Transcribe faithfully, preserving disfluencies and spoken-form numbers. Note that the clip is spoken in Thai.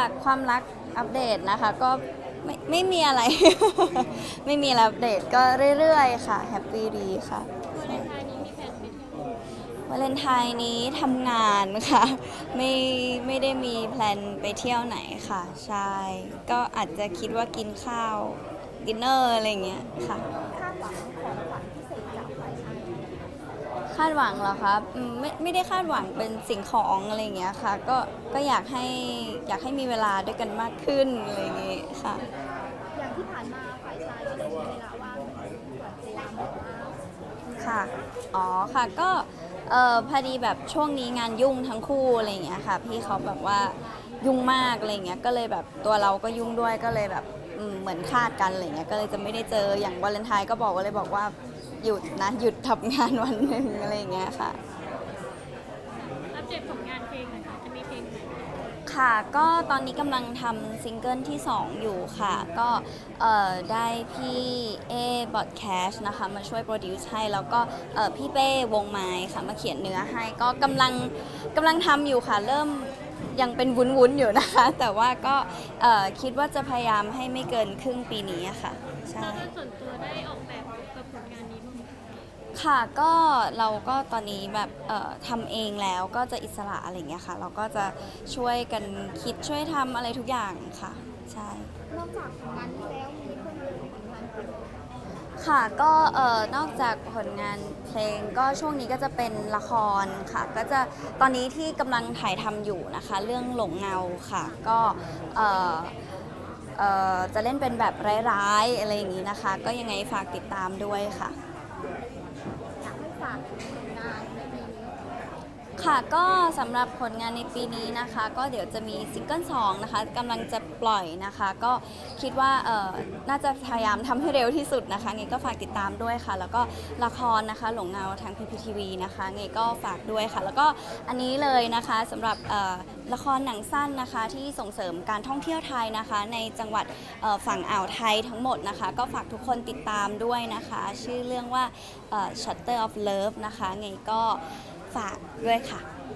จากความรักอัปเดตนะคะก็ไม่ไม่มีอะไร ไม่มีอะไรอัปเดตก็เรื่อยๆค่ะแฮปปี้ดีค่ะวาเลนไทน์นี้ทำงานค่ะไม่ไม่ได้มีแพลนไปเที่ยวไหนค่ะใช่ก็อาจจะคิดว่ากินข้าวดินเนอร์อะไรเงี้ยค่ะคาดหวังของขวัญพิเศษจากฝ่ายชายคาดหวังเหรอคะไม่ไม่ได้คาดหวังเป็นสิ่งของอะไรเงี้ยค่ะก็ก็อยากให้อยากให้มีเวลาด้วยกันมากขึ้นอะไรเงี้ยค่ะอย่างที่ผ่านมาฝ่ายชายก็ได้มีเวลาว่างก่อนพยายามบอกว่าค่ะอ๋อค่ะก็เอ่อพอดีแบบช่วงนี้งานยุ่งทั้งคู่อะไรเงี้ยค่ะพี่เขาแบบว่ายุ่งมากอะไรเงี้ยก็เลยแบบตัวเราก็ยุ่งด้วยก็เลยแบบเหมือนคาดกันอะไรเงี้ยก็เลยจะไม่ได้เจออย่างวาเลนไทน์ก็บอกว่าเลยบอกว่าหยุดนะหยุดทำงานวันหนึ่งอะไรเงี้ยค่ะอัปเดตผลงานเพลงหน่อยค่ะจะมีเพลงไหนค่ะก็ตอนนี้กำลังทำซิงเกิลที่สองอยู่ค่ะก็ได้พี่เอบอดแคสต์นะคะมาช่วยโปรดิวซ์ให้แล้วก็พี่เป้วงไม้ค่ะมาเขียนเนื้อให้ก็กำลังกำลังทำอยู่ค่ะเริ่มยังเป็นวุ้นๆอยู่นะคะแต่ว่าก็คิดว่าจะพยายามให้ไม่เกินครึ่งปีนี้ค่ะใช่ส่วนตัวได้ออกแบบกับผลงานนี้บ้างไหมค่ะก็เราก็ตอนนี้แบบทำเองแล้วก็จะอิสระอะไรอย่างเงี้ยค่ะเราก็จะช่วยกันคิดช่วยทำอะไรทุกอย่างค่ะใช่นอกจากผลงานนี้แล้วมีเพิ่มเติมผลงานอื่นค่ะก็เอ่อนอกจากผลงานเพลงก็ช่วงนี้ก็จะเป็นละครค่ะก็จะตอนนี้ที่กำลังถ่ายทำอยู่นะคะเรื่องหลงเงาค่ะก็เอ่อเอ่อจะเล่นเป็นแบบร้ายๆอะไรอย่างนี้นะคะก็ยังไงฝากติดตามด้วยค่ะอยากให้ฝากผลงานในปีนี้ค่ะก็สำหรับผลงานในปีนี้นะคะก็เดี๋ยวจะมีซิงเกิลสองนะคะกำลังจะปล่อยนะคะก็คิดว่าเอ่อน่าจะพยายามทำให้เร็วที่สุดนะคะไงก็ฝากติดตามด้วยค่ะแล้วก็ละครนะคะหลงเงาทาง พี พี ที วี นะคะไงก็ฝากด้วยค่ะแล้วก็อันนี้เลยนะคะสำหรับละครหนังสั้นนะคะที่ส่งเสริมการท่องเที่ยวไทยนะคะในจังหวัดฝั่งอ่าวไทยทั้งหมดนะคะก็ฝากทุกคนติดตามด้วยนะคะชื่อเรื่องว่า Shutter of Love นะคะไงก็ฝากด้วยค่ะ